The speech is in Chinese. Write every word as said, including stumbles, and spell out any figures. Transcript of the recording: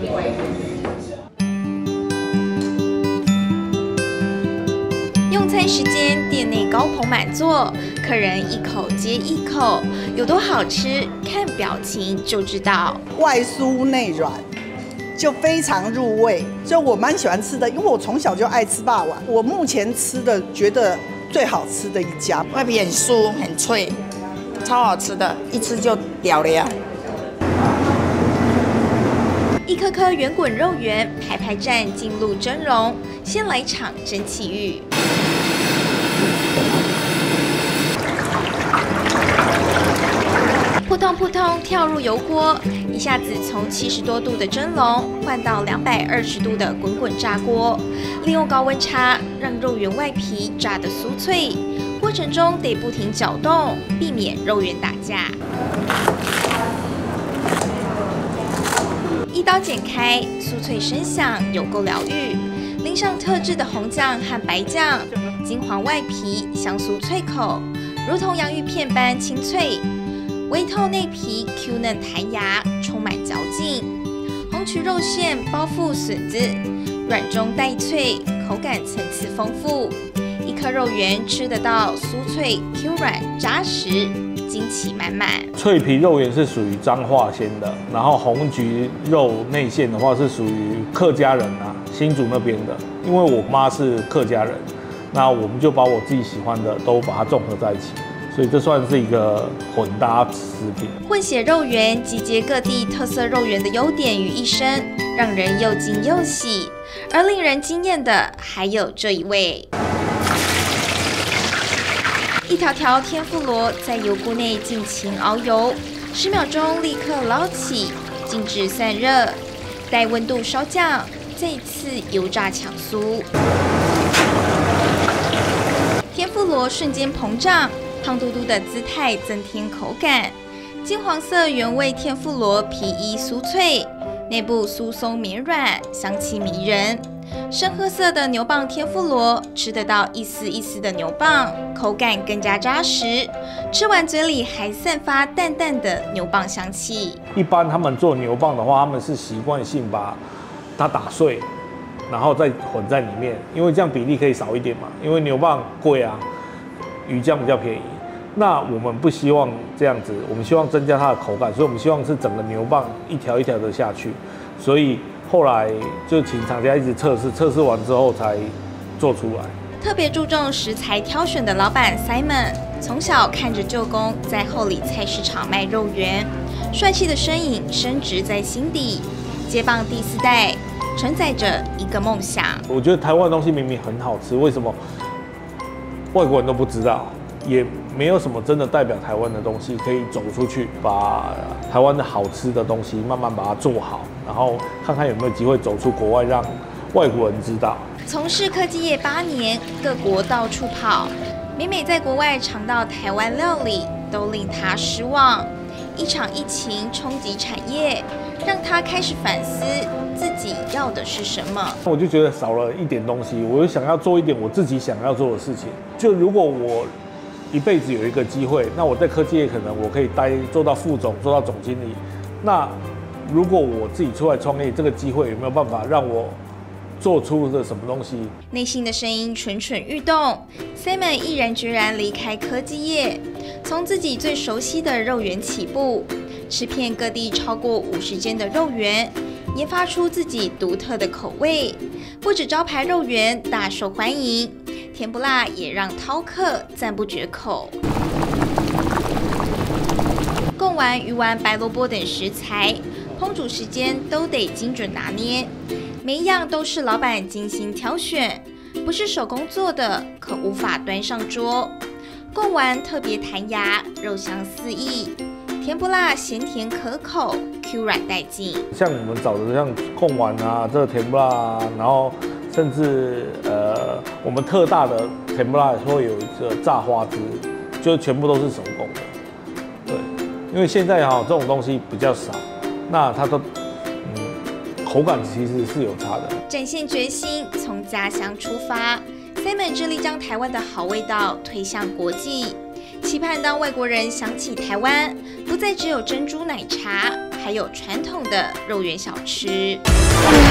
用餐时间，店内高朋满座，客人一口接一口，有多好吃，看表情就知道。 外酥内软，就非常入味，就我蛮喜欢吃的，因为我从小就爱吃霸王。我目前吃的觉得最好吃的一家， 外皮很酥很脆，超好吃的，一吃就掉了呀。 一颗颗圆滚肉圆，排排站进入蒸笼，先来场蒸汽浴。扑通扑通跳入油锅，一下子从七十多度的蒸笼换到两百二十度的滚滚炸锅，利用高温差让肉圆外皮炸得酥脆，过程中得不停搅动，避免肉圆打架。 一刀剪开，酥脆声响，有够疗愈。淋上特制的红酱和白酱，金黄外皮香酥脆口，如同洋芋片般清脆。微透内皮 Q 嫩弹牙，充满嚼劲。红曲肉馅包覆笋子，软中带脆，口感层次丰富。一颗肉圆吃得到酥脆 Q 软扎实。 惊喜满满， 脆皮肉圆是属于彰化鲜的，然后红菊肉内馅的话是属于客家人啊，新竹那边的。因为我妈是客家人，那我们就把我自己喜欢的都把它综合在一起，所以这算是一个混搭食品。 混血肉圆集结各地特色肉圆的优点于一身，让人又惊又喜。而令人惊艳的还有这一位。 一条条天妇罗在油锅内尽情熬油，十秒钟立刻捞起，静置散热，待温度稍降，再次油炸抢酥。天妇罗瞬间膨胀，胖嘟嘟的姿态增添口感。金黄色原味天妇罗皮衣酥脆，内部酥松绵软，香气迷人。 深褐色的牛蒡天妇罗，吃得到一丝一丝的牛蒡，口感更加扎实。吃完嘴里还散发淡淡的牛蒡香气。 一般他们做牛蒡的话，他们是习惯性把它打碎，然后再混在里面，因为这样比例可以少一点嘛。因为牛蒡贵啊，鱼浆比较便宜。那我们不希望这样子，我们希望增加它的口感，所以我们希望是整个牛蒡一条一条的下去，所以。 后来就请厂家一直测试，测试完之后才做出来。 特别注重食材挑选的老板 Simon， 从小看着舅公在后里菜市场卖肉圆，帅气的身影深植在心底。接棒第四代，承载着一个梦想。 我觉得台湾的东西明明很好吃，为什么外国人都不知道？也没有什么真的代表台湾的东西可以走出去，把台湾的好吃的东西慢慢把它做好，然后看看有没有机会走出国外，让外国人知道。 从事科技业八年，各国到处跑，每每在国外尝到台湾料理，都令他失望。一场疫情冲击产业，让他开始反思自己要的是什么。 我就觉得少了一点东西，我就想要做一点我自己想要做的事情。就如果我 一辈子有一个机会，那我在科技业可能我可以待做到副总，做到总经理。那如果我自己出来创业，这个机会有没有办法让我做出的什么东西？ 内心的声音蠢蠢欲动 ，Simon 毅然决然离开科技业，从自己最熟悉的肉圆起步，吃遍各地超过五十间的肉圆，研发出自己独特的口味。不止招牌肉圆大受欢迎。 甜不辣也让饕客赞不绝口。贡丸、鱼丸、白萝卜等食材，烹煮时间都得精准拿捏，每一样都是老板精心挑选，不是手工做的，可无法端上桌。贡丸特别弹牙，肉香四溢；甜不辣咸甜可口 ，Q 软带劲。 像我们找的像贡丸啊，这个甜不辣啊，然后。 甚至呃，我们特大的甜不辣会有一个炸花枝，就全部都是手工的。对，因为现在哈、喔、这种东西比较少，那它都嗯口感其实是有差的。 展现决心，从家乡出发 ，Simon 致力将台湾的好味道推向国际，期盼当外国人想起台湾，不再只有珍珠奶茶， 还有传统的肉圆小吃。